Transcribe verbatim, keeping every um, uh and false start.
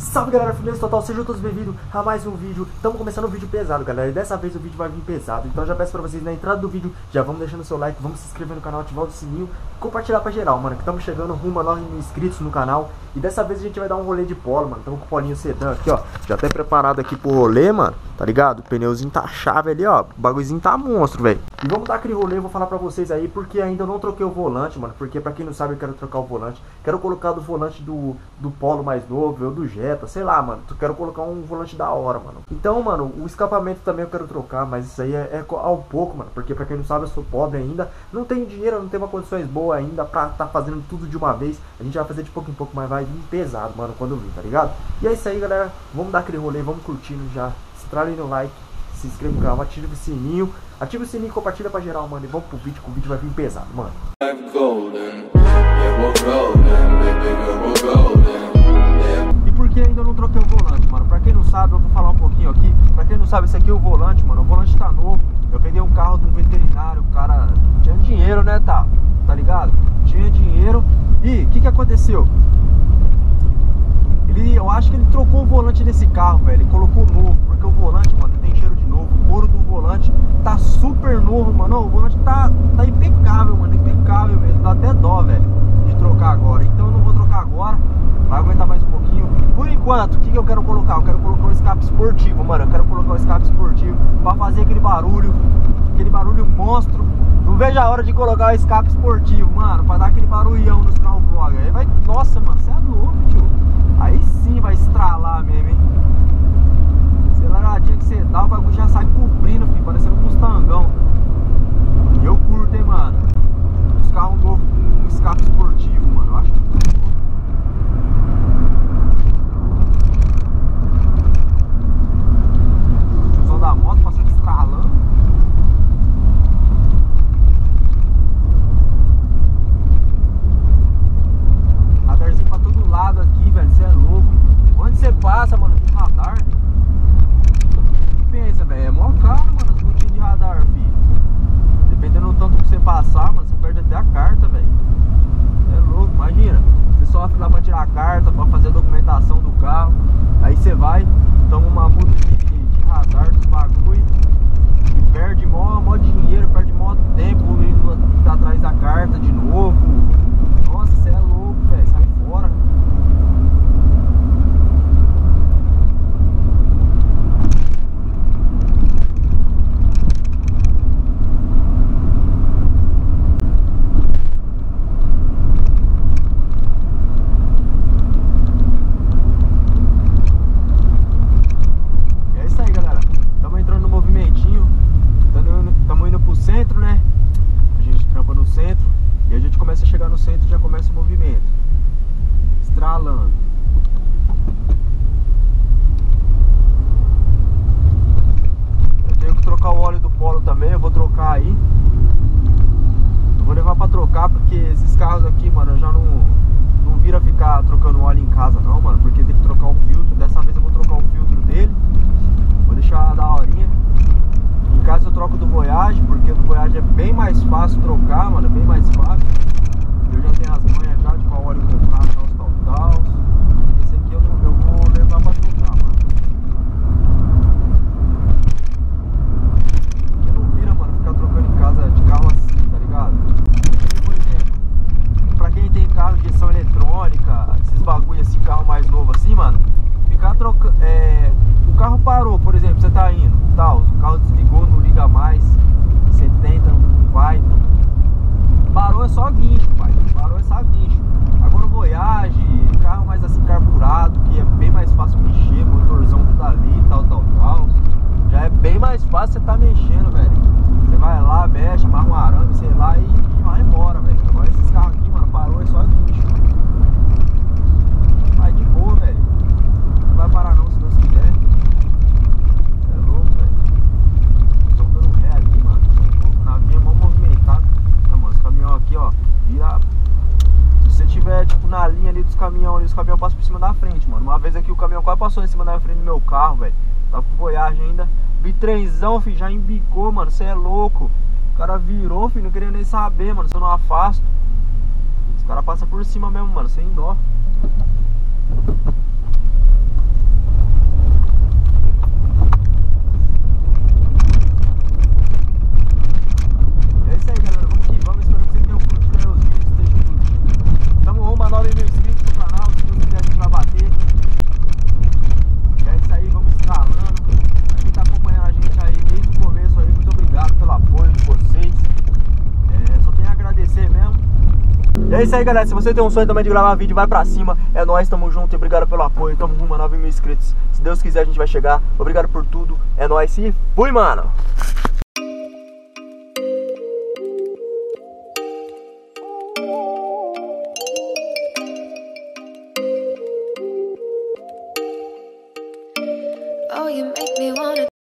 Salve galera, firmeza total, sejam todos bem-vindos a mais um vídeo. Estamos começando um vídeo pesado, galera, e dessa vez o vídeo vai vir pesado. Então já peço pra vocês, na entrada do vídeo, já vamos deixando o seu like, vamos se inscrever no canal, ativar o sininho, compartilhar pra geral, mano, que estamos chegando rumo a nove mil inscritos no canal. E dessa vez a gente vai dar um rolê de polo, mano. Estamos com o polinho sedã aqui, ó, já até preparado aqui pro rolê, mano, tá ligado? O pneuzinho tá chave ali, ó, o bagulhozinho tá monstro, velho. E vamos dar aquele rolê, vou falar pra vocês aí, porque ainda não troquei o volante, mano. Porque pra quem não sabe, eu quero trocar o volante. Quero colocar do volante do, do Polo mais novo, ou do Jetta, sei lá, mano. Eu quero colocar um volante da hora, mano. Então, mano, o escapamento também eu quero trocar, mas isso aí é, é ao pouco, mano. Porque pra quem não sabe, eu sou pobre ainda. Não tenho dinheiro, não tenho uma condições boas ainda pra tá fazendo tudo de uma vez. A gente vai fazer de pouco em pouco, mas vai vir pesado, mano, quando eu vir, tá ligado? E é isso aí, galera. Vamos dar aquele rolê, vamos curtindo já. Estralem no like, se inscreva no canal, ative o sininho. Ativa o sininho e compartilha pra geral, mano. E vamos pro vídeo, que o vídeo vai vir pesado, mano. E por que ainda não troquei o volante, mano? Pra quem não sabe, eu vou falar um pouquinho aqui. Pra quem não sabe, esse aqui é o volante, mano. O volante tá novo. Eu peguei um carro de um veterinário. O cara tinha dinheiro, né, tá? Tá ligado? Tinha dinheiro. E o que que aconteceu? Ele, eu acho que ele trocou o volante desse carro, velho. Ele colocou novo. Porque o volante, mano, tem cheiro de novo. O couro do volante tá super novo, mano. O volante tá, tá impecável, mano. Impecável mesmo. Dá até dó, velho, de trocar agora. Então eu não vou trocar agora. Vai aguentar mais um pouquinho. Por enquanto, o que, que eu quero colocar? Eu quero colocar um escape esportivo, mano. Eu quero colocar um escape esportivo pra fazer aquele barulho. Aquele barulho monstro. Não vejo a hora de colocar o escape esportivo, mano. Pra dar aquele barulhão nos carros vlog. Aí vai. Nossa, mano, você é louco, tio. Aí sim vai estralar mesmo, hein? Aceleradinha que você dá, o bagulho já sai cobrindo, filho, parecendo um Mustangão. E eu curto, hein, mano. Os carros novos com escape esportivo, mano. Eu acho que o tiozão da moto passando estralando. Radarzinho pra todo lado aqui, velho. Você é louco. Onde você passa, mano, com radar? Pensa, velho, é mó caro, mano, as pontinhas de radar, filho. Dependendo do tanto que você passar, mano, você perde até a carta, velho. É louco, imagina. Você sofre lá pra tirar a carta, pra fazer a documentação do carro. Aí você vai, toma uma multa de, de radar dos bagulho e perde mó, mó dinheiro, perde mó tempo indo atrás da carta de novo. Nossa, você é louco, velho, sai fora. Começa a chegar no centro, já começa o movimento. Estralando. Eu tenho que trocar o óleo do Polo também, eu vou trocar aí. Eu vou levar pra trocar, porque esses carros aqui, mano, eu já não, não vira ficar trocando óleo em casa não, mano. Porque tem que trocar o filtro. Dessa vez eu vou trocar o filtro dele. Vou deixar da horinha. Em casa eu troco do Voyage, porque do Voyage é bem mais fácil trocar, mano, é bem mais fácil. Eu já tenho as manhas já de qual óleo comprar, tal, tal, tal. Esse aqui eu, eu vou levar pra trocar, mano. Porque não vira, mano, ficar trocando em casa de carro assim, tá ligado? Porque, por exemplo, pra quem tem carro de injeção eletrônica, esses bagulho assim, carro mais novo assim, mano, ficar trocando, é... o carro parou, por exemplo, você tá indo, tal, o carro desligou, não liga mais, você tenta, não vai. Parou é só guincho, pai. Parou é só guincho. Agora o Voyage, carro mais assim carburado, que é bem mais fácil mexer, motorzão tudo ali, tal, tal, tal. Já é bem mais fácil você tá mexendo, velho. Você vai lá, mexe, amarra um arame, sei lá, e, e vai embora, velho. Agora esses carros aqui, mano, parou é só guincho. Vai de boa, velho. Não vai parar não, se Deus quiser. É louco, velho. Estão dando ré ali, mano. Na minha mão movimentada. Caminhão aqui, ó, vira. Se você tiver, tipo, na linha ali dos caminhões, ali, os caminhões passam por cima da frente, mano. Uma vez aqui o caminhão quase passou em cima da frente do meu carro, velho. Tava com Voyage ainda. Bitrenzão, filho, já embicou, mano. Você é louco. O cara virou, filho, não queria nem saber, mano. Se eu não afasto. Os caras passam por cima mesmo, mano, sem dó. É isso aí, galera. Se você tem um sonho também de gravar vídeo, vai pra cima. É nóis, tamo junto e obrigado pelo apoio. Tamo rumo a nove mil inscritos. Se Deus quiser, a gente vai chegar. Obrigado por tudo. É nóis e fui, mano.